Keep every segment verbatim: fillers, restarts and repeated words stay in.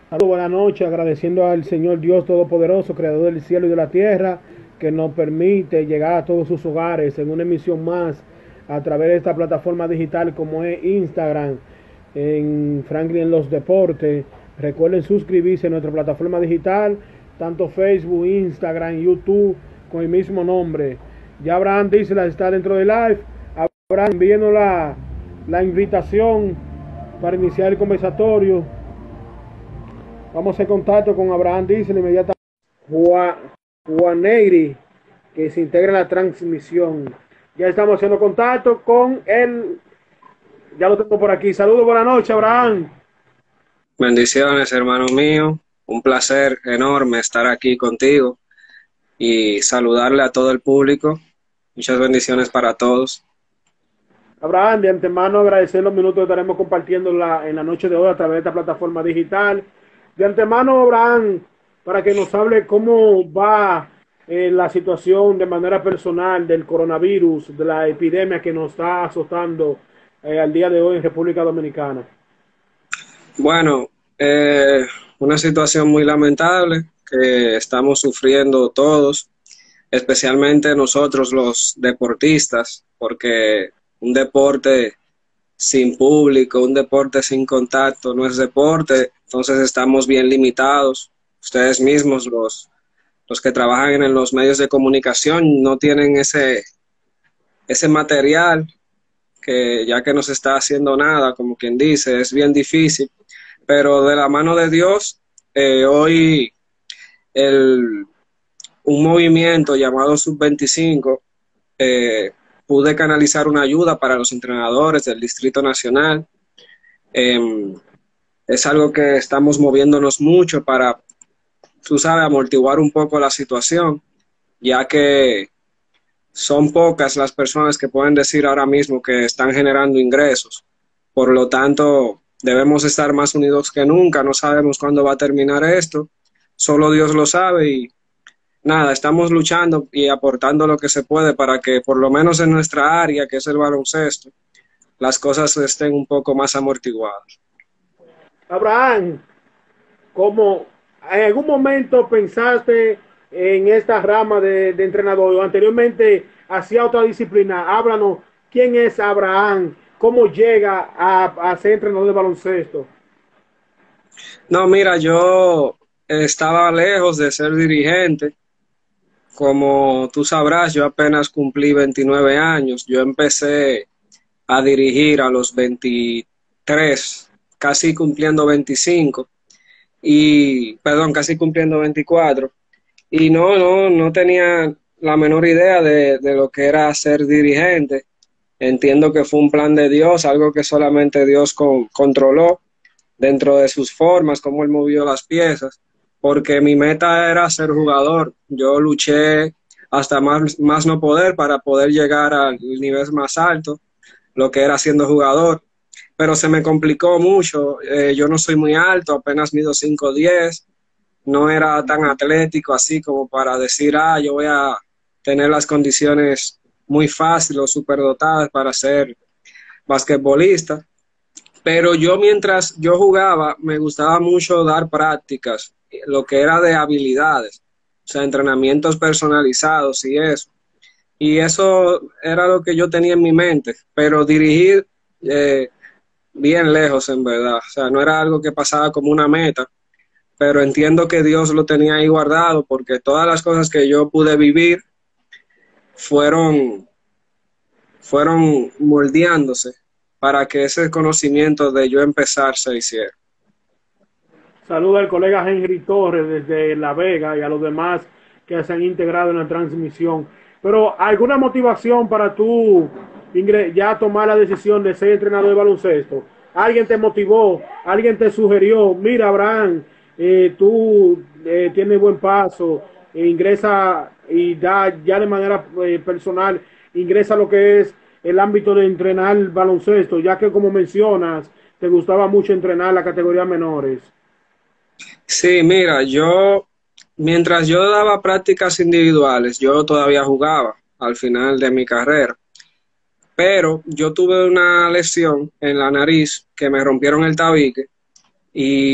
Buenas noches, agradeciendo al Señor Dios Todopoderoso, Creador del cielo y de la tierra, que nos permite llegar a todos sus hogares en una emisión más a través de esta plataforma digital como es Instagram, en Franklin en los Deportes. Recuerden suscribirse a nuestra plataforma digital, tanto Facebook, Instagram, YouTube, con el mismo nombre. Ya Abraham Disla está dentro del live. Abraham, envíenos la, la invitación para iniciar el conversatorio. Vamos a hacer contacto con Abraham Diesel inmediatamente. Juan, Juaneiri, que se integra en la transmisión. Ya estamos haciendo contacto con él. Ya lo tengo por aquí. Saludos, buenas noches, Abraham. Bendiciones, hermano mío. Un placer enorme estar aquí contigo y saludarle a todo el público. Muchas bendiciones para todos. Abraham, de antemano agradecer los minutos que estaremos compartiendo la, en la noche de hoy a través de esta plataforma digital. De antemano, Abraham, para que nos hable cómo va eh, la situación de manera personal del coronavirus, de la epidemia que nos está azotando eh, al día de hoy en República Dominicana. Bueno, eh, una situación muy lamentable que estamos sufriendo todos, especialmente nosotros los deportistas, porque un deporte sin público, un deporte sin contacto no es deporte, entonces estamos bien limitados. Ustedes mismos, los, los que trabajan en los medios de comunicación, no tienen ese, ese material que ya que no se está haciendo nada, como quien dice, es bien difícil, pero de la mano de Dios, eh, hoy el, un movimiento llamado Sub veinticinco, eh, pude canalizar una ayuda para los entrenadores del Distrito Nacional. Eh, es algo que estamos moviéndonos mucho para, tú sabes, amortiguar un poco la situación, ya que son pocas las personas que pueden decir ahora mismo que están generando ingresos. Por lo tanto, debemos estar más unidos que nunca. No sabemos cuándo va a terminar esto. Solo Dios lo sabe y nada, estamos luchando y aportando lo que se puede para que por lo menos en nuestra área, que es el baloncesto, las cosas estén un poco más amortiguadas. Abraham, ¿cómo en algún momento pensaste en esta rama de, de entrenador o anteriormente hacía otra disciplina? Háblanos, ¿quién es Abraham? ¿Cómo llega a, a ser entrenador de baloncesto? No, mira, yo estaba lejos de ser dirigente. Como tú sabrás, yo apenas cumplí veintinueve años. Yo empecé a dirigir a los veintitrés, casi cumpliendo veinticinco, y, perdón, casi cumpliendo veinticuatro. Y no, no, no tenía la menor idea de, de lo que era ser dirigente. Entiendo que fue un plan de Dios, algo que solamente Dios con, controló dentro de sus formas, cómo él movió las piezas, porque mi meta era ser jugador. Yo luché hasta más, más no poder para poder llegar al nivel más alto, lo que era siendo jugador, pero se me complicó mucho. Eh, yo no soy muy alto, apenas mido cinco diez, no era tan atlético así como para decir, ah, yo voy a tener las condiciones muy fáciles o superdotadas para ser basquetbolista. Pero yo mientras yo jugaba, me gustaba mucho dar prácticas, lo que era de habilidades, o sea, entrenamientos personalizados y eso. Y eso era lo que yo tenía en mi mente, pero dirigir eh, bien lejos en verdad. O sea, no era algo que pasaba como una meta, pero entiendo que Dios lo tenía ahí guardado porque todas las cosas que yo pude vivir fueron, fueron moldeándose para que ese conocimiento de yo empezar se hiciera. Saluda al colega Henry Torres desde La Vega y a los demás que se han integrado en la transmisión. Pero, ¿alguna motivación para tú ya tomar la decisión de ser entrenador de baloncesto? ¿Alguien te motivó? ¿Alguien te sugirió? Mira, Abraham, eh, tú eh, tienes buen paso, eh, ingresa y da ya de manera eh, personal, ingresa a lo que es el ámbito de entrenar baloncesto, ya que como mencionas, te gustaba mucho entrenar la categoría menores. Sí, mira, yo, mientras yo daba prácticas individuales, yo todavía jugaba al final de mi carrera, pero yo tuve una lesión en la nariz que me rompieron el tabique y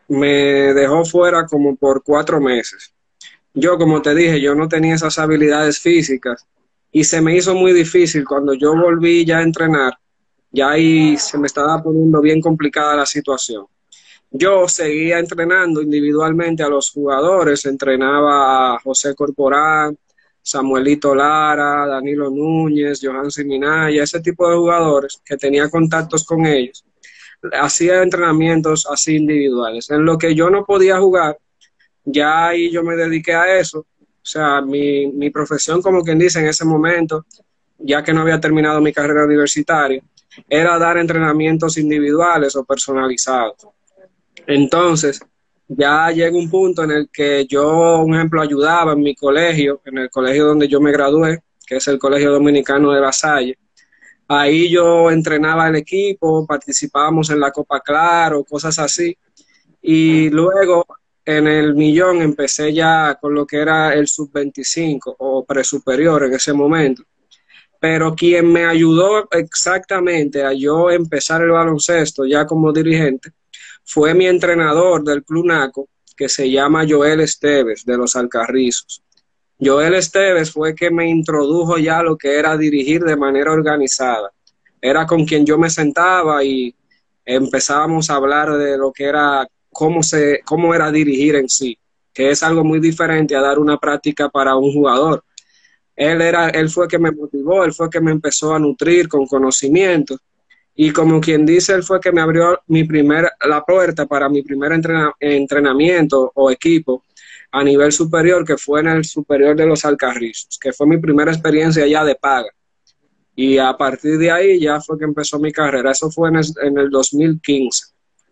me dejó fuera como por cuatro meses. Yo, como te dije, yo no tenía esas habilidades físicas y se me hizo muy difícil cuando yo volví ya a entrenar, ya ahí se me estaba poniendo bien complicada la situación. Yo seguía entrenando individualmente a los jugadores, entrenaba a José Corporán, Samuelito Lara, Danilo Núñez, Johansi Minaya, ese tipo de jugadores que tenía contactos con ellos. Hacía entrenamientos así individuales. En lo que yo no podía jugar, ya ahí yo me dediqué a eso. O sea, mi, mi profesión, como quien dice en ese momento, ya que no había terminado mi carrera universitaria, era dar entrenamientos individuales o personalizados. Entonces, ya llega un punto en el que yo, un ejemplo, ayudaba en mi colegio, en el colegio donde yo me gradué, que es el Colegio Dominicano de La Salle. Ahí yo entrenaba el equipo, participábamos en la Copa Claro, cosas así. Y luego en el Millón empecé ya con lo que era el sub veinticinco o presuperior en ese momento. Pero quien me ayudó exactamente a yo empezar el baloncesto ya como dirigente fue mi entrenador del Club Naco, que se llama Joel Esteves, de los Alcarrizos. Joel Esteves fue que me introdujo ya lo que era dirigir de manera organizada. Era con quien yo me sentaba y empezábamos a hablar de lo que era, cómo, se, cómo era dirigir en sí, que es algo muy diferente a dar una práctica para un jugador. Él, era, él fue que me motivó, él fue que me empezó a nutrir con conocimientos. Y como quien dice, él fue que me abrió mi primer, la puerta para mi primer entrena, entrenamiento o equipo a nivel superior, que fue en el superior de los Alcarrizos, que fue mi primera experiencia ya de paga. Y a partir de ahí ya fue que empezó mi carrera. Eso fue en el, en el dos mil quince.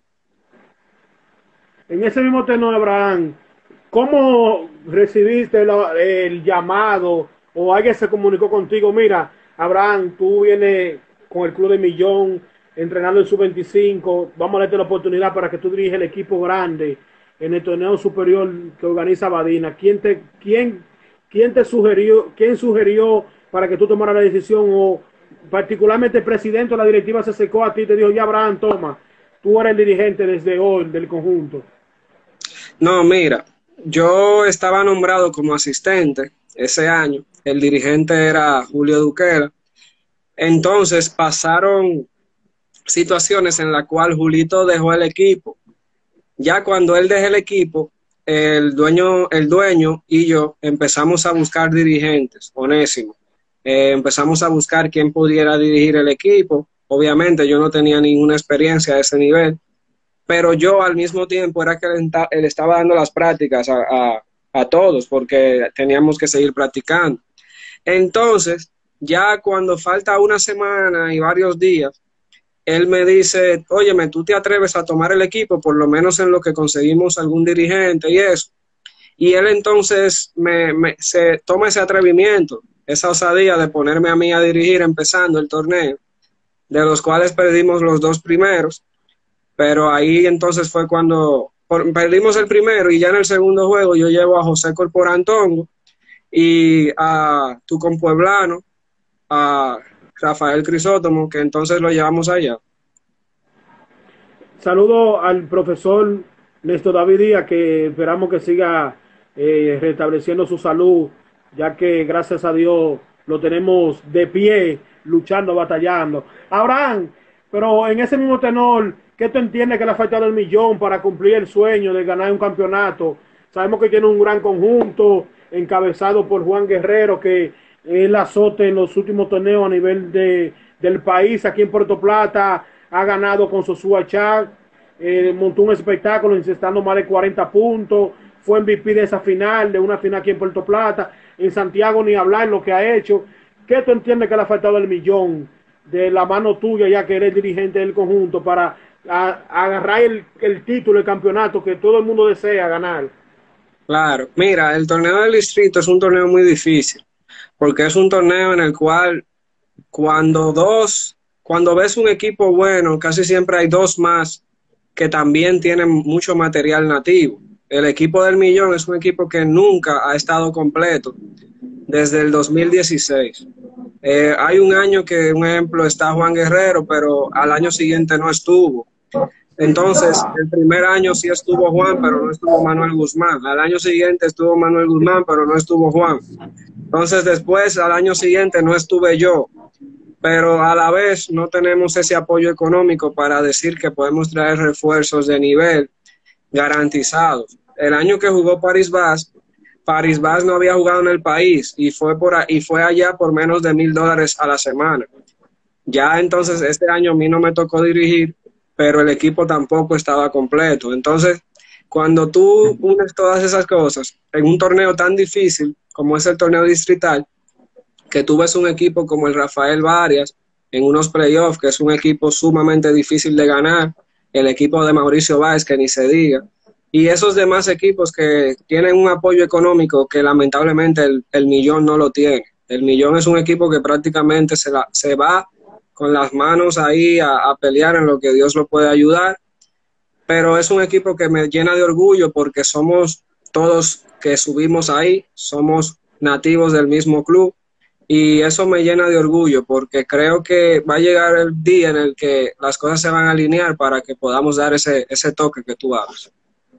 En ese mismo tenor, Abraham, ¿cómo recibiste la, el llamado o alguien se comunicó contigo? Mira, Abraham, tú vienes con el Club de Millón entrenando en sub veinticinco, vamos a darte la oportunidad para que tú diriges el equipo grande en el torneo superior que organiza Badina. ¿Quién te, quién, quién te sugirió, quién sugirió para que tú tomaras la decisión? O particularmente el presidente o la directiva se acercó a ti y te dijo, ya Abraham, toma, tú eres el dirigente desde hoy del conjunto? No, mira, yo estaba nombrado como asistente ese año, el dirigente era Julio Duquera. Entonces pasaron situaciones en las cuales Julito dejó el equipo. Ya cuando él dejó el equipo, el dueño, el dueño y yo empezamos a buscar dirigentes, Onésimo. Eh, empezamos a buscar quién pudiera dirigir el equipo. Obviamente yo no tenía ninguna experiencia a ese nivel, pero yo al mismo tiempo era que él, él estaba dando las prácticas a, a, a todos porque teníamos que seguir practicando. Entonces, ya cuando falta una semana y varios días, él me dice, óyeme, ¿tú te atreves a tomar el equipo, por lo menos en lo que conseguimos algún dirigente y eso? Y él entonces me, me, se toma ese atrevimiento, esa osadía de ponerme a mí a dirigir empezando el torneo, de los cuales perdimos los dos primeros, pero ahí entonces fue cuando por, perdimos el primero y ya en el segundo juego yo llevo a José Corporán Tongo y a tu compueblano, a Rafael Crisótomo, que entonces lo llevamos allá. Saludo al profesor Néstor David Díaz, que esperamos que siga eh, restableciendo su salud, ya que gracias a Dios lo tenemos de pie, luchando, batallando. Abraham, pero en ese mismo tenor, ¿qué tú entiendes que le ha faltado el Millón para cumplir el sueño de ganar un campeonato? Sabemos que tiene un gran conjunto, encabezado por Juan Guerrero, que el azote en los últimos torneos a nivel de, del país. Aquí en Puerto Plata ha ganado con Sosúa Chá, eh, montó un espectáculo incestando más de cuarenta puntos, fue M V P de esa final, de una final aquí en Puerto Plata. En Santiago ni hablar lo que ha hecho. ¿Qué tú entiendes que le ha faltado el Millón de la mano tuya, ya que eres dirigente del conjunto, para a, a agarrar el, el título, el campeonato que todo el mundo desea ganar? Claro, mira, el torneo del distrito es un torneo muy difícil, porque es un torneo en el cual cuando dos, cuando ves un equipo bueno, casi siempre hay dos más que también tienen mucho material nativo. El equipo del Millón es un equipo que nunca ha estado completo desde el dos mil dieciséis. Eh, hay un año que, un ejemplo, está Juan Guerrero, pero al año siguiente no estuvo. Entonces, el primer año sí estuvo Juan, pero no estuvo Manuel Guzmán. Al año siguiente estuvo Manuel Guzmán, pero no estuvo Juan. Entonces, después, al año siguiente, no estuve yo, pero a la vez no tenemos ese apoyo económico para decir que podemos traer refuerzos de nivel garantizados. El año que jugó Paris Bas, Paris Bas no había jugado en el país y fue, por, y fue allá por menos de mil dólares a la semana. Ya entonces este año a mí no me tocó dirigir, pero el equipo tampoco estaba completo. Entonces, cuando tú unes todas esas cosas en un torneo tan difícil como es el torneo distrital, que tú ves un equipo como el Rafael Varias en unos playoffs, que es un equipo sumamente difícil de ganar, el equipo de Mauricio Báez, que ni se diga, y esos demás equipos que tienen un apoyo económico que lamentablemente el, el Millón no lo tiene. El Millón es un equipo que prácticamente se, la, se va con las manos ahí a, a pelear en lo que Dios lo puede ayudar, pero es un equipo que me llena de orgullo porque somos todos que subimos ahí, somos nativos del mismo club, y eso me llena de orgullo porque creo que va a llegar el día en el que las cosas se van a alinear para que podamos dar ese, ese toque que tú hablas.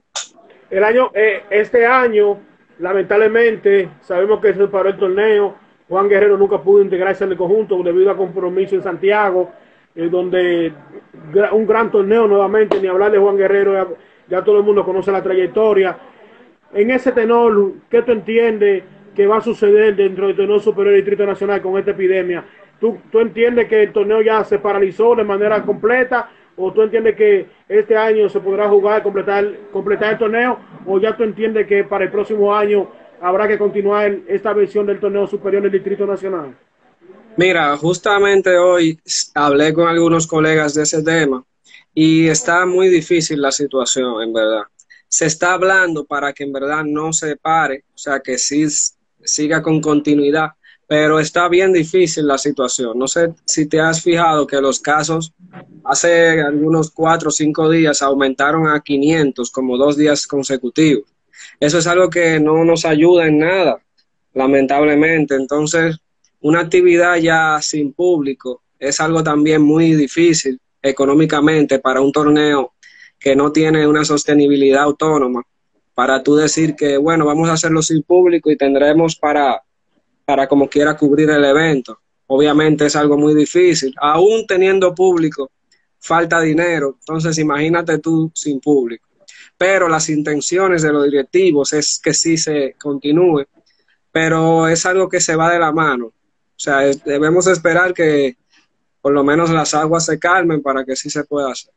El año, eh, este año, lamentablemente, sabemos que se paró el torneo. Juan Guerrero nunca pudo integrarse en el conjunto debido a compromiso en Santiago, eh, donde un gran torneo nuevamente, ni hablar de Juan Guerrero, ya, ya todo el mundo conoce la trayectoria. En ese tenor, ¿qué tú entiendes que va a suceder dentro del torneo superior del Distrito Nacional con esta epidemia? ¿Tú, tú entiendes que el torneo ya se paralizó de manera completa? ¿O tú entiendes que este año se podrá jugar, completar, completar el torneo? ¿O ya tú entiendes que para el próximo año habrá que continuar esta versión del torneo superior del Distrito Nacional? Mira, justamente hoy hablé con algunos colegas de ese tema y está muy difícil la situación, en verdad. Se está hablando para que en verdad no se pare, o sea, que sí siga con continuidad, pero está bien difícil la situación. No sé si te has fijado que los casos hace algunos cuatro o cinco días aumentaron a quinientos, como dos días consecutivos. Eso es algo que no nos ayuda en nada, lamentablemente. Entonces, una actividad ya sin público es algo también muy difícil económicamente para un torneo que no tiene una sostenibilidad autónoma, para tú decir que, bueno, vamos a hacerlo sin público y tendremos para, para como quiera cubrir el evento. Obviamente es algo muy difícil. Aún teniendo público, falta dinero. Entonces, imagínate tú sin público. Pero las intenciones de los directivos es que sí se continúe, pero es algo que se va de la mano. O sea, es, debemos esperar que por lo menos las aguas se calmen para que sí se pueda hacer.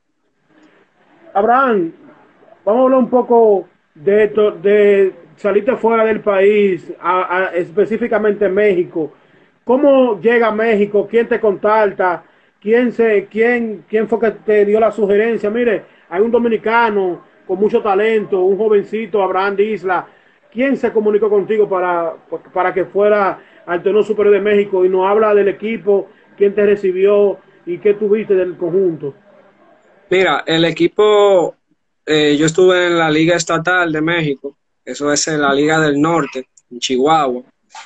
Abraham, vamos a hablar un poco de, esto, de salirte fuera del país, a, a, específicamente México. ¿Cómo llega a México? ¿Quién te contacta? ¿Quién, se, quién, ¿Quién fue que te dio la sugerencia? Mire, hay un dominicano con mucho talento, un jovencito, Abraham de Isla. ¿Quién se comunicó contigo para, para que fuera al torneo superior de México y nos habla del equipo, quién te recibió y qué tuviste del conjunto? Mira, el equipo, eh, yo estuve en la Liga Estatal de México, eso es en la Liga del Norte, en Chihuahua.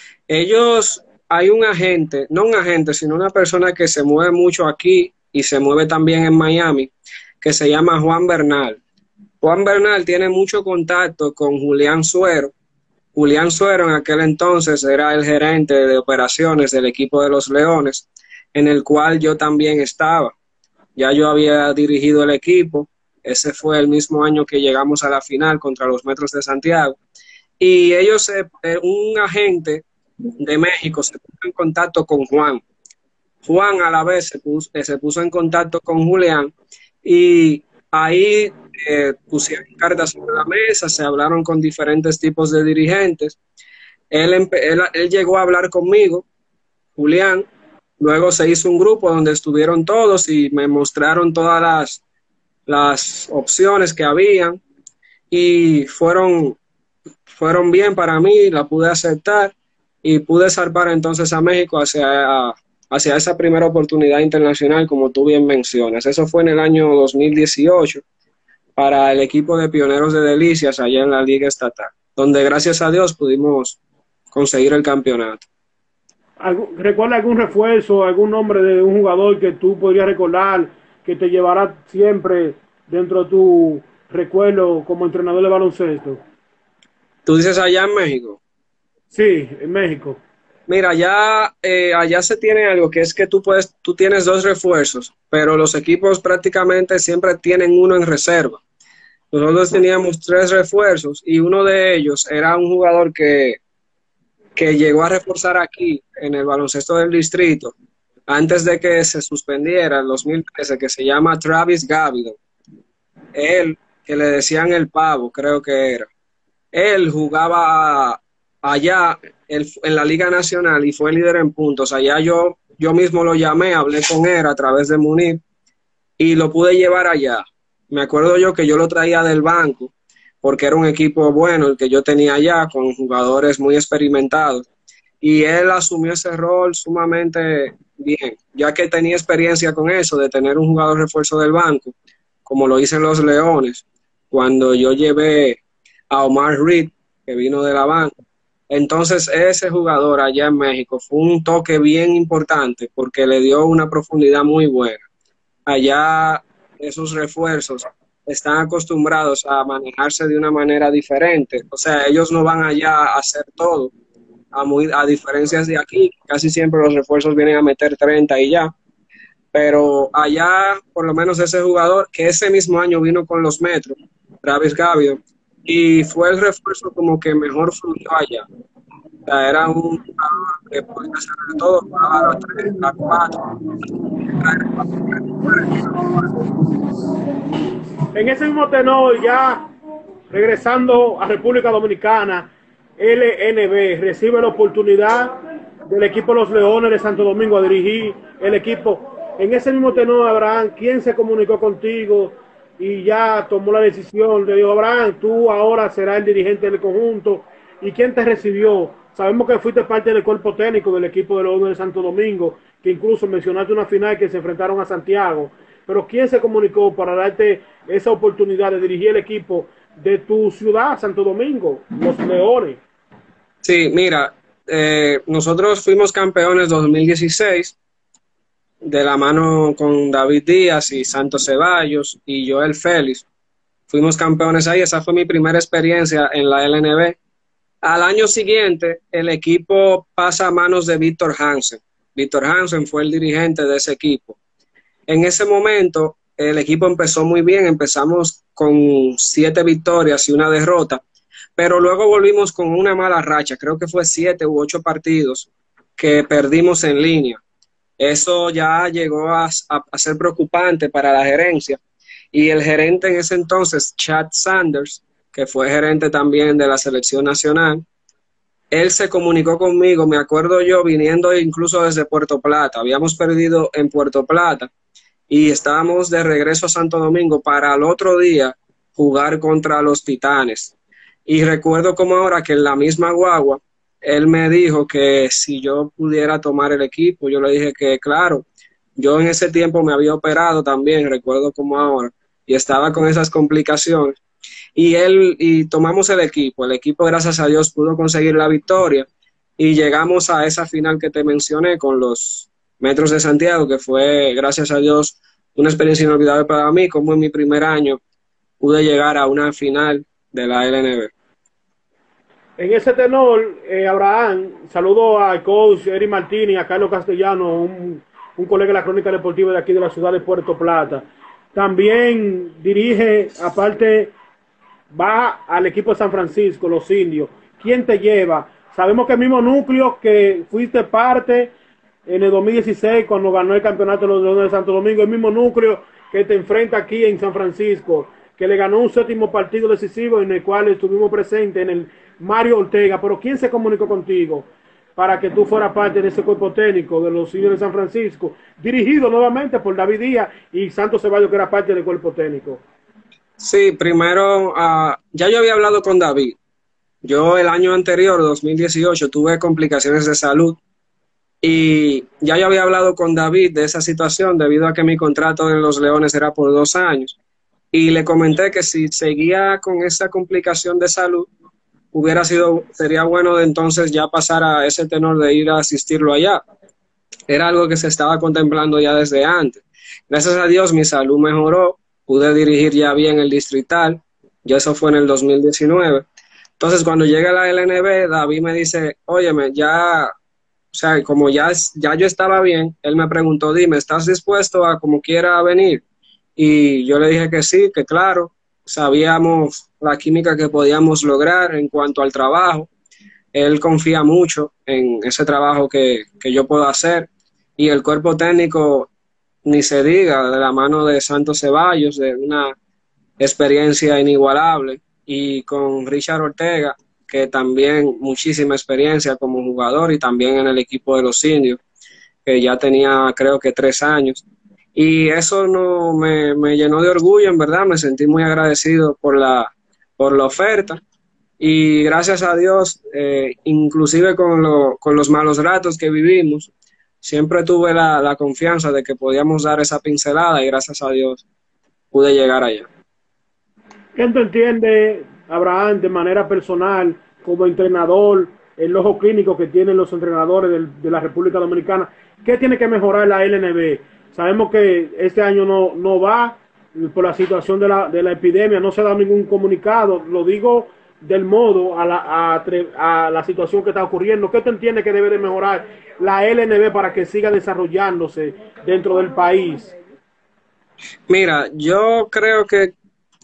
Ellos, hay un agente, no un agente, sino una persona que se mueve mucho aquí y se mueve también en Miami, que se llama Juan Bernal. Juan Bernal tiene mucho contacto con Julián Suero. Julián Suero en aquel entonces era el gerente de operaciones del equipo de los Leones, en el cual yo también estaba. Ya yo había dirigido el equipo, ese fue el mismo año que llegamos a la final contra los Metros de Santiago, y ellos, eh, un agente de México se puso en contacto con Juan. Juan a la vez se puso, eh, se puso en contacto con Julián, y ahí eh, pusieron cartas sobre la mesa, se hablaron con diferentes tipos de dirigentes. Él, él, él llegó a hablar conmigo, Julián. Luego se hizo un grupo donde estuvieron todos y me mostraron todas las, las opciones que habían y fueron, fueron bien para mí, la pude aceptar y pude zarpar entonces a México hacia, hacia esa primera oportunidad internacional, como tú bien mencionas. Eso fue en el año dos mil dieciocho para el equipo de Pioneros de Delicias allá en la Liga Estatal, donde gracias a Dios pudimos conseguir el campeonato. ¿Recuerda algún refuerzo, algún nombre de un jugador que tú podrías recordar que te llevará siempre dentro de tu recuerdo como entrenador de baloncesto? Tú dices allá en México. Sí, en México. Mira, allá, eh, allá se tiene algo que es que tú puedes, tú tienes dos refuerzos, pero los equipos prácticamente siempre tienen uno en reserva. Nosotros teníamos tres refuerzos y uno de ellos era un jugador que, que llegó a reforzar aquí en el baloncesto del distrito antes de que se suspendiera en dos mil trece, que se llama Travis Gavido. Él, que le decían el pavo, creo que era. Él jugaba allá él, en la Liga Nacional y fue líder en puntos. Allá yo, yo mismo lo llamé, hablé con él a través de Munir y lo pude llevar allá. Me acuerdo yo que yo lo traía del banco porque era un equipo bueno el que yo tenía allá con jugadores muy experimentados y él asumió ese rol sumamente bien, ya que tenía experiencia con eso de tener un jugador refuerzo del banco, como lo hice en los Leones, cuando yo llevé a Omar Reed, que vino de la banca. Entonces ese jugador allá en México fue un toque bien importante porque le dio una profundidad muy buena. Allá esos refuerzos están acostumbrados a manejarse de una manera diferente, o sea, ellos no van allá a hacer todo, a, muy, a diferencias de aquí, casi siempre los refuerzos vienen a meter treinta y ya, pero allá por lo menos ese jugador que ese mismo año vino con los Metros, Travis Gavio, y fue el refuerzo como que mejor fluyó allá. O sea, era un jugador que podía hacer de todo, jugaba a los tres, a cuatro. En ese mismo tenor, ya regresando a República Dominicana, L N B recibe la oportunidad del equipo de los Leones de Santo Domingo a dirigir el equipo. En ese mismo tenor, Abraham, ¿quién se comunicó contigo y ya tomó la decisión? Le dijo, Abraham, tú ahora serás el dirigente del conjunto. ¿Y quién te recibió? Sabemos que fuiste parte del cuerpo técnico del equipo de los Leones de Santo Domingo, que incluso mencionaste una final que se enfrentaron a Santiago. Pero ¿quién se comunicó para darte esa oportunidad de dirigir el equipo de tu ciudad, Santo Domingo, los Leones? Sí, mira, eh, nosotros fuimos campeones dos mil dieciséis de la mano con David Díaz y Santos Ceballos y Joel Félix. Fuimos campeones ahí, esa fue mi primera experiencia en la L N B. Al año siguiente, el equipo pasa a manos de Víctor Hansen. Víctor Hansen fue el dirigente de ese equipo. En ese momento, el equipo empezó muy bien, empezamos con siete victorias y una derrota, pero luego volvimos con una mala racha, creo que fue siete u ocho partidos que perdimos en línea. Eso ya llegó a, a, a ser preocupante para la gerencia y el gerente en ese entonces, Chad Sanders, que fue gerente también de la selección nacional, él se comunicó conmigo, me acuerdo yo, viniendo incluso desde Puerto Plata, habíamos perdido en Puerto Plata y estábamos de regreso a Santo Domingo para al otro día jugar contra los Titanes. Y recuerdo como ahora que en la misma guagua, él me dijo que si yo pudiera tomar el equipo, yo le dije que claro, yo en ese tiempo me había operado también, recuerdo como ahora, y estaba con esas complicaciones. Y él, y tomamos el equipo, el equipo gracias a Dios pudo conseguir la victoria y llegamos a esa final que te mencioné con los Metros de Santiago, que fue gracias a Dios una experiencia inolvidable para mí, como en mi primer año pude llegar a una final de la L N B. En ese tenor, eh, Abraham, saludo al coach Eric Martínez y a Carlos Castellano, un, un colega de la crónica deportiva de aquí de la ciudad de Puerto Plata. También dirige, aparte, va al equipo de San Francisco, los indios. ¿Quién te lleva? Sabemos que el mismo núcleo que fuiste parte en el dos mil dieciséis cuando ganó el campeonato de los Leones de Santo Domingo, el mismo núcleo que te enfrenta aquí en San Francisco, que le ganó un séptimo partido decisivo en el cual estuvimos presentes en el Mario Ortega. Pero ¿quién se comunicó contigo para que tú fueras parte de ese cuerpo técnico de los indios de San Francisco, dirigido nuevamente por David Díaz y Santos Ceballos, que era parte del cuerpo técnico? Sí, primero, uh, ya yo había hablado con David. Yo el año anterior, dos mil dieciocho, tuve complicaciones de salud y ya yo había hablado con David de esa situación debido a que mi contrato en los Leones era por dos años y le comenté que si seguía con esa complicación de salud, hubiera sido, sería bueno de entonces ya pasar a ese tenor de ir a asistirlo allá. Era algo que se estaba contemplando ya desde antes. Gracias a Dios mi salud mejoró pude dirigir ya bien el distrital, y eso fue en el dos mil diecinueve. Entonces, cuando llega la L N B, David me dice, óyeme, ya, o sea, como ya, ya yo estaba bien, él me preguntó, dime, ¿estás dispuesto a como quiera venir? Y yo le dije que sí, que claro, sabíamos la química que podíamos lograr en cuanto al trabajo. Él confía mucho en ese trabajo que, que yo puedo hacer, y el cuerpo técnico, ni se diga, de la mano de Santos Ceballos, de una experiencia inigualable, y con Richard Ortega, que también muchísima experiencia como jugador y también en el equipo de los Indios, que ya tenía creo que tres años. Y eso no me, me llenó de orgullo, en verdad, me sentí muy agradecido por la, por la oferta. Y gracias a Dios, eh, inclusive con, lo, con los malos ratos que vivimos, siempre tuve la, la confianza de que podíamos dar esa pincelada, y gracias a Dios pude llegar allá. ¿Qué tú entiendes, Abraham, de manera personal, como entrenador, el ojo clínico que tienen los entrenadores del, de la República Dominicana? ¿Qué tiene que mejorar la L N B? Sabemos que este año no, no va por la situación de la, de la epidemia, no se da ningún comunicado, lo digo del modo a la, a, a la situación que está ocurriendo. ¿Qué te entiende que debe de mejorar la L N B para que siga desarrollándose dentro del país? Mira, yo creo que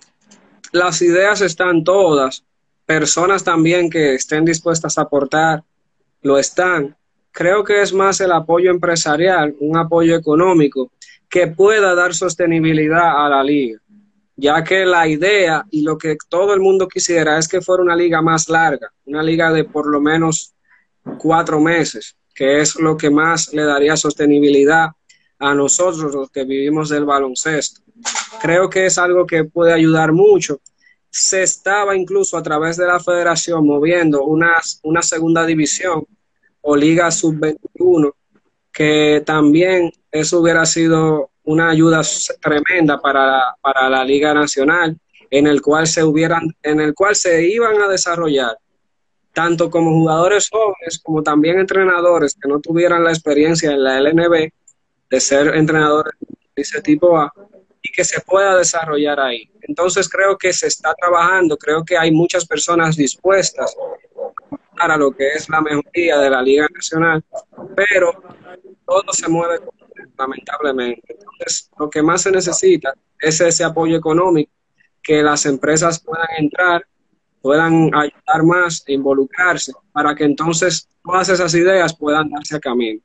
las ideas están todas, personas también que estén dispuestas a aportar, lo están. Creo que es más el apoyo empresarial, un apoyo económico que pueda dar sostenibilidad a la liga, ya que la idea y lo que todo el mundo quisiera es que fuera una liga más larga, una liga de por lo menos cuatro meses, que es lo que más le daría sostenibilidad a nosotros los que vivimos del baloncesto. Creo que es algo que puede ayudar mucho. Se estaba incluso a través de la federación moviendo una, una segunda división o liga sub veintiuno, que también eso hubiera sido una ayuda tremenda para, para la Liga Nacional, en el cual se hubieran, en el cual se iban a desarrollar tanto como jugadores jóvenes como también entrenadores que no tuvieran la experiencia en la L N B de ser entrenadores de ese tipo A, y que se pueda desarrollar ahí. Entonces creo que se está trabajando, creo que hay muchas personas dispuestas para lo que es la mejoría de la Liga Nacional, pero todo se mueve lamentablemente. Entonces, lo que más se necesita es ese apoyo económico, que las empresas puedan entrar, puedan ayudar más e involucrarse, para que entonces todas esas ideas puedan darse a camino.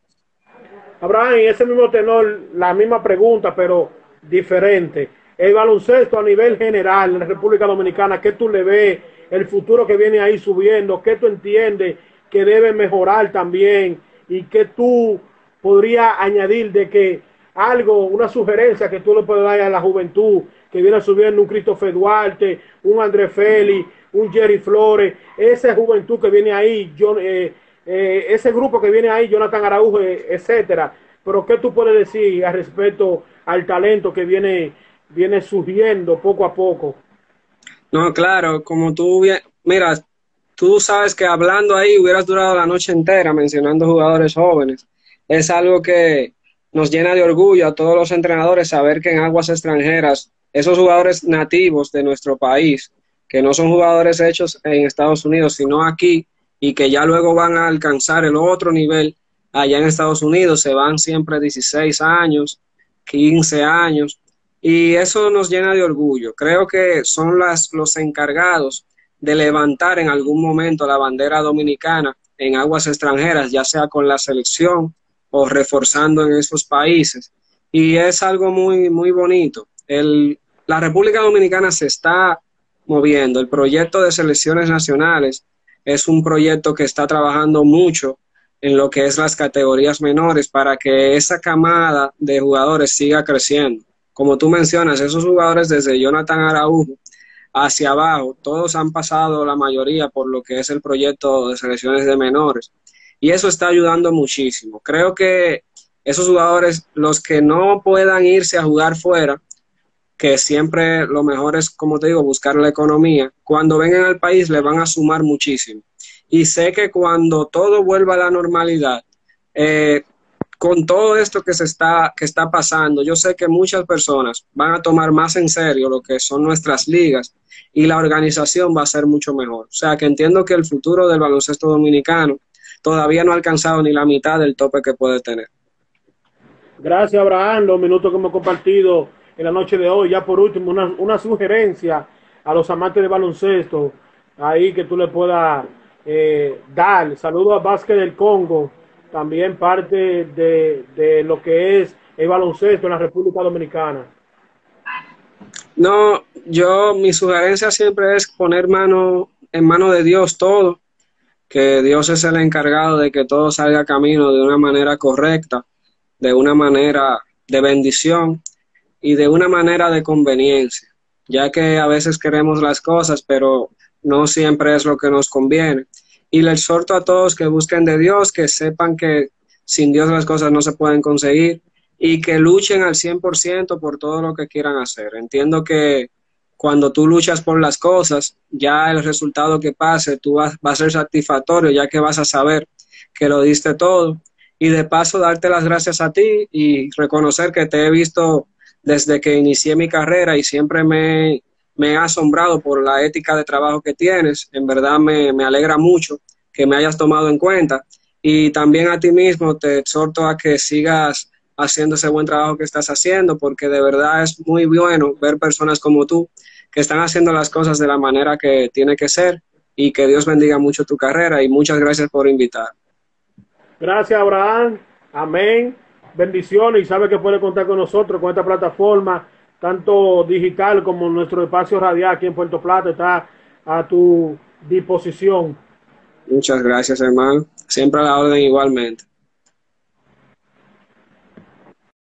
Abraham, en ese mismo tenor, la misma pregunta, pero diferente. El baloncesto a nivel general en la República Dominicana, ¿qué tú le ves? El futuro que viene ahí subiendo, ¿qué tú entiendes que debe mejorar también? ¿Y qué tú podrías añadir de que algo, una sugerencia que tú le puedes dar a la juventud que viene subiendo, un Christopher Duarte, un André Félix, un Jerry Flores, esa juventud que viene ahí, yo, eh, eh, ese grupo que viene ahí, Jonathan Araujo, etcétera? Pero ¿qué tú puedes decir al respecto al talento que viene, viene surgiendo poco a poco? No, claro, como tú, mira, tú sabes que hablando ahí hubieras durado la noche entera mencionando jugadores jóvenes. Es algo que nos llena de orgullo a todos los entrenadores saber que en aguas extranjeras, esos jugadores nativos de nuestro país, que no son jugadores hechos en Estados Unidos, sino aquí, y que ya luego van a alcanzar el otro nivel allá en Estados Unidos, se van siempre dieciséis años, quince años, y eso nos llena de orgullo. Creo que son las, los encargados de levantar en algún momento la bandera dominicana en aguas extranjeras, ya sea con la selección o reforzando en esos países, y es algo muy, muy bonito. El, la República Dominicana se está moviendo. El proyecto de selecciones nacionales es un proyecto que está trabajando mucho en lo que es las categorías menores para que esa camada de jugadores siga creciendo. Como tú mencionas, esos jugadores desde Jonathan Araujo hacia abajo, todos han pasado la mayoría por lo que es el proyecto de selecciones de menores, y eso está ayudando muchísimo. Creo que esos jugadores, los que no puedan irse a jugar fuera, que siempre lo mejor es, como te digo, buscar la economía, cuando vengan al país le van a sumar muchísimo. Y sé que cuando todo vuelva a la normalidad, eh, con todo esto que se está, que está pasando, yo sé que muchas personas van a tomar más en serio lo que son nuestras ligas y la organización va a ser mucho mejor. O sea, que entiendo que el futuro del baloncesto dominicano todavía no ha alcanzado ni la mitad del tope que puede tener. Gracias, Abraham, los minutos que hemos compartido en la noche de hoy. Ya por último, una, una sugerencia a los amantes de baloncesto, ahí que tú le puedas eh, dar. Saludos a Básquet del Congo, también parte de, de lo que es el baloncesto en la República Dominicana. No, yo, mi sugerencia siempre es poner mano en mano de Dios todo, que Dios es el encargado de que todo salga camino de una manera correcta, de una manera de bendición y de una manera de conveniencia, ya que a veces queremos las cosas, pero no siempre es lo que nos conviene. Y le exhorto a todos que busquen de Dios, que sepan que sin Dios las cosas no se pueden conseguir y que luchen al cien por ciento por todo lo que quieran hacer. Entiendo que cuando tú luchas por las cosas, ya el resultado que pase, tú vas, va a ser satisfactorio, ya que vas a saber que lo diste todo. Y de paso, darte las gracias a ti y reconocer que te he visto desde que inicié mi carrera y siempre me, me he asombrado por la ética de trabajo que tienes. En verdad me, me alegra mucho que me hayas tomado en cuenta. Y también a ti mismo te exhorto a que sigas haciendo ese buen trabajo que estás haciendo, porque de verdad es muy bueno ver personas como tú que están haciendo las cosas de la manera que tiene que ser, y que Dios bendiga mucho tu carrera y muchas gracias por invitar. Gracias, Abraham. Amén. Bendiciones, y sabe que puede contar con nosotros, con esta plataforma, tanto digital como nuestro espacio radial aquí en Puerto Plata, está a tu disposición. Muchas gracias, hermano. Siempre a la orden igualmente.